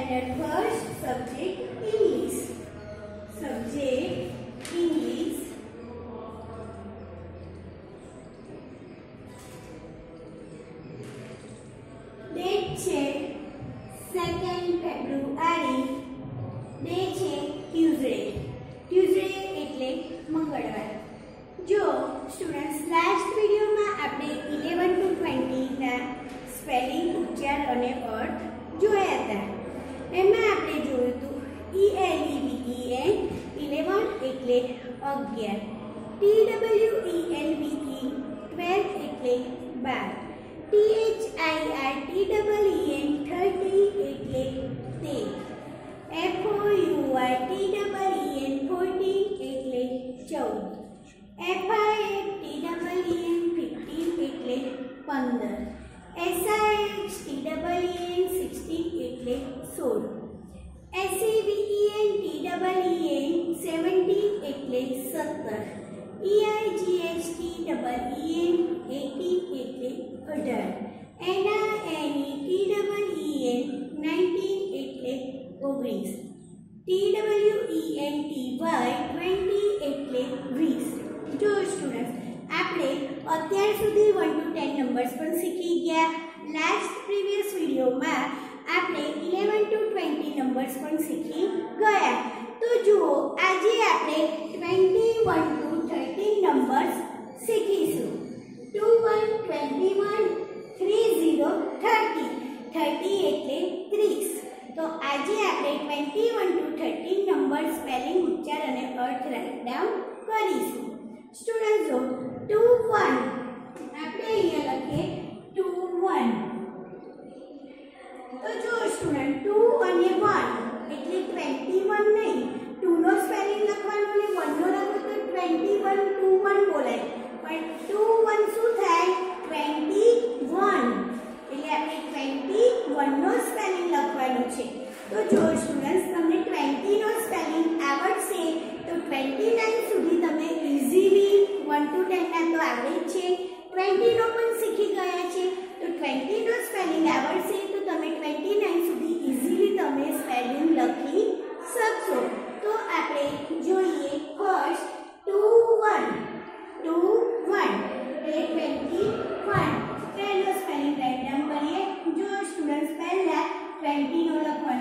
Standard first, subject English. Subject English. Date છે 2nd February. Day છે Tuesday. Tuesday એટલે મંગળવાર. જો સ્ટુડન્ટ્સ લાસ્ટ વિડિયોમાં આપણે 11 to 20 ના સ્પેલિંગ, ઉચ્ચાર અને અર્થ જોયા હતા. એમાં આપણે જોયું હતું ELEVEN 11 એટલે 11, TWELVE 12 એટલે 12, THIRTEEN 30 એટલે 13, FOURTEEN 14 એટલે 14, FIFTEEN 15 એટલે 15, SIXTEEN 16 એટલે 16, SEVENTEEN 17 એટલે 17, EIGHTEEN 18 એટલે 18, NINETEEN 19 એટલે 19, TWENTY 20 એટલે 20. જો સ્ટુડન્ટ્સ આપણે અત્યાર સુધી 1 to 10 નંબર્સ પણ શીખી ગયા. લાસ્ટ પ્રીવિયસ વિડિયોમાં આપણે 11 to 20 નંબર્સ પણ શીખી ગયા. તો જુઓ આજે આપણે 21 to 30 નંબર્સ શીખીશું. 21 21 30 30 30 એટલે 30. તો આજે આપણે 21 to 30 નંબર સ્પેલિંગ, ઉચ્ચાર અને અર્થ રાઇટ ડાઉન કરીશું. સ્ટુડન્ટ જો 21 આપણે અહીંયા લખીએ 21. તો જો સ્ટુડન્ટ 2 અને 1 એટલે 21 નહીં. 2 નો સ્પેલિંગ લખવાનો અને 1 નો લખો તો 21 21 બોલાય. પણ 21 શું થાય? 21. એટલે આપણે 21 નો સ્પેલિંગ લખવાનું છે. તો જો સ્ટુડન્ટ્સ તમને 20 નો સ્પેલિંગ આવડશે તો 29 સુધી તમે ઈઝીલી 1 to 10 ના તો આવડે જ છે, 20 નો પણ શીખી ગયા છે. તો 20 નો સ્પેલિંગ આવડશે તો તમે 29 સુધી ઈઝીલી તમે સ્પેલિંગ લખી શકશો. તો આપણે જોઈએ ફર્સ્ટ 21 એટલે 21. પહેલો સ્પેલિંગ રાઇટ ડાઉન કરીએ. જો સ્ટુડન્ટ્સ પહેલા 20 નો લખવાનો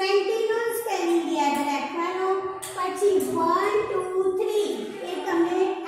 પછી 1 2 3 એ તમે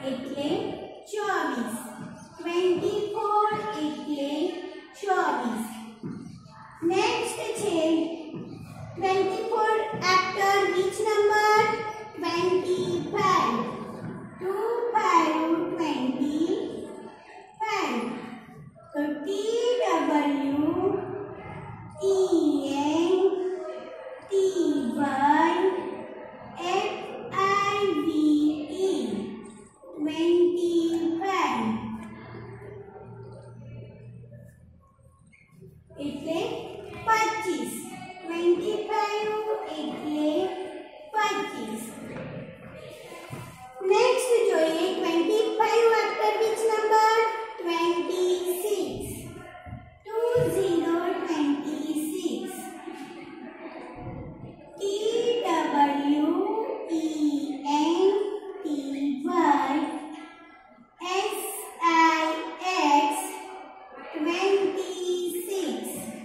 એટલે 24. 24 એટલે 24. Next છે 24 after which number? 25. 2 5 25. So T W E N T Y F I V E 25 એટલે 25. 25 એટલે 25. Next જોઈએ 25 after which number? 26. 2026. T W E N T Y S I X 26.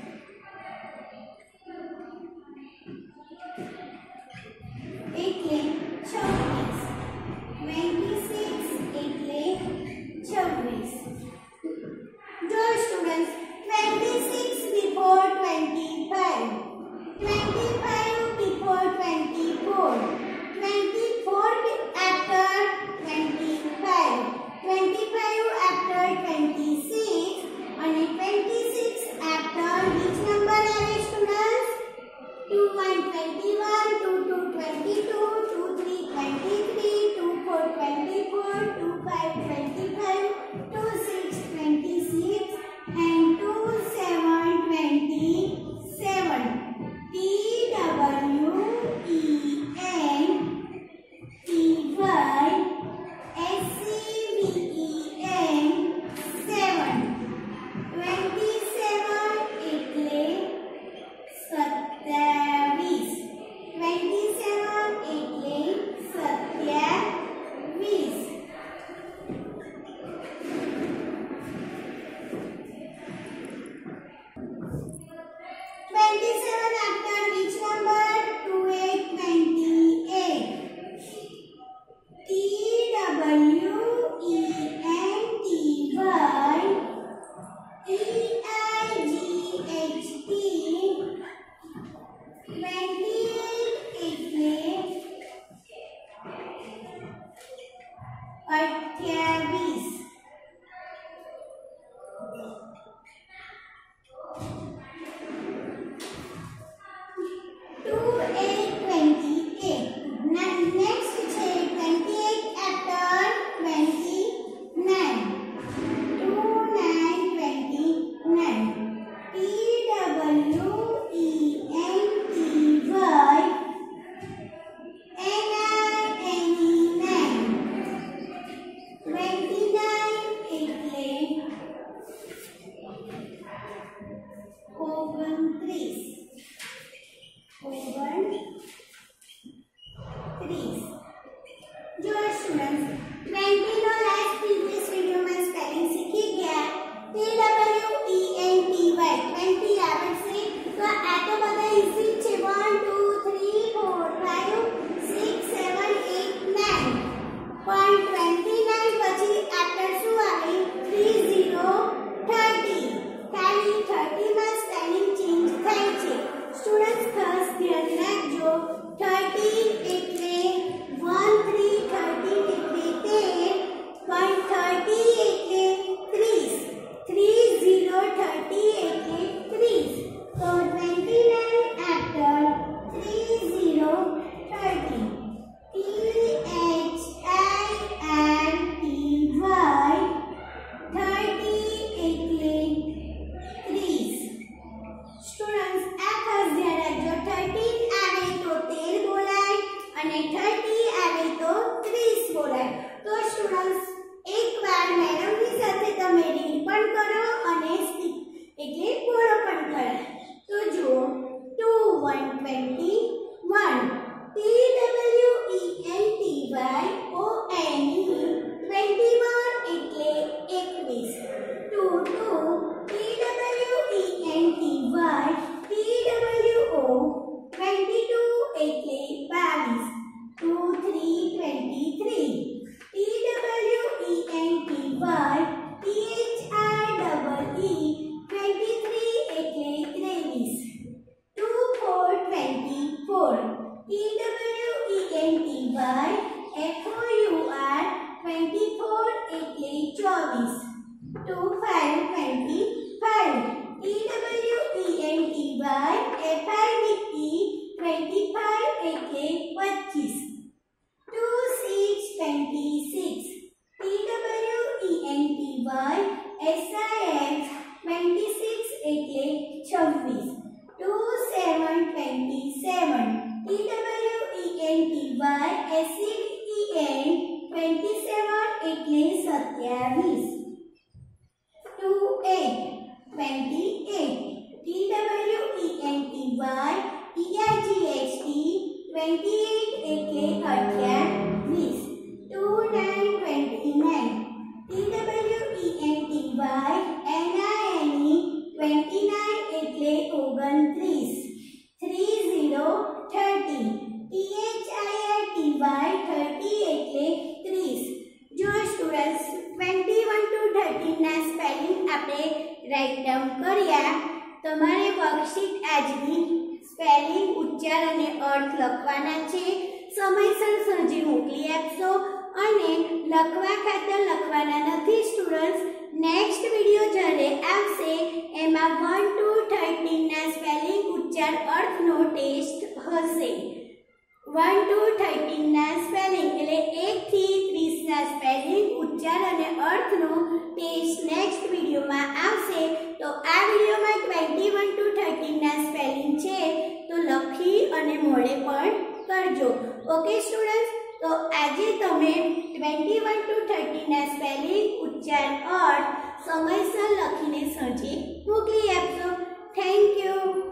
એટલે 26. 26 એટલે 26. જો students 26 before 25, 25 before 24, 24 after 25, 25 after 26 અને 26 after which number આવે students? 2 1 21, 2 2 22, 2 3 23, 2 4 24, 2 5 25, 2 6 26 and 2 7 27. T W E N T Y S C V E N 7. 27 એટલે 27. 27 એટલે 27. 27 after which number? 28 28. T W E N T Y E I G H T 28 એટલે 28. Next છે 28 after 29. 29 29. T W E N T Y N I N E 9. 29 એટલે 29. 30. જો students 20 નો last previous વિડિયોમાં spelling શીખી ગયા. T W E N T Y 20 આવડશે તો આ તો બધા ઈઝી છે. 1 2 3 4 5 6 7 8 9. પણ 29 પછી આફ્ટર શું આવે? 30 30. ખાલી 30 માં સ્પેલિંગ ચેન્જ થાય છે. સ્ટુડન્ટ્સ ખાસ ધ્યાન રાખજો. 30 એટલે 1 3 13 એટલે 10. પણ એટલે 27 28 28 TWENTY EIGHT 28 એટલે 28 29 29 TWENTY NINE 29 એટલે 29 30 THIRTY 30 એટલે 30. જો સ્ટુડન્ટ્સ 21 to 13 ના સ્પેલિંગ આપણે રાઇટ ડાઉન કર્યા. તમારે વર્કશીટ આજની સ્પેલિંગ ઉચ્ચાર અને અર્થ લખવાના છે. સમયસર સાંજે મોકલી આપશો અને લખવા ખાતર લખવાના નથી સ્ટુડન્ટ્સ. નેક્સ્ટ વિડિયો જ્યારે આવશે એમાં 1 to 13 ના સ્પેલિંગ ઉચ્ચાર અર્થનો ટેસ્ટ હશે. 1 to 13 ના સ્પેલિંગ એટલે 1 થી 30 ના સ્પેલિંગ ઉચ્ચાર અને અર્થનો ટેસ્ટ નેક્સ્ટ વિડિયોમાં આવશે. તો આ વિડિયોમાં 21 to 13 ના સ્પેલિંગ છે તો લખી અને મોડે પણ કરજો. ઓકે સ્ટુડન્ટ્સ, તો આજે તમે 21 to 13 ના સ્પેલિંગ ઉચ્ચાર અર્થ સમયસર લખીને સાંજે મોકલી આપજો. Thank you.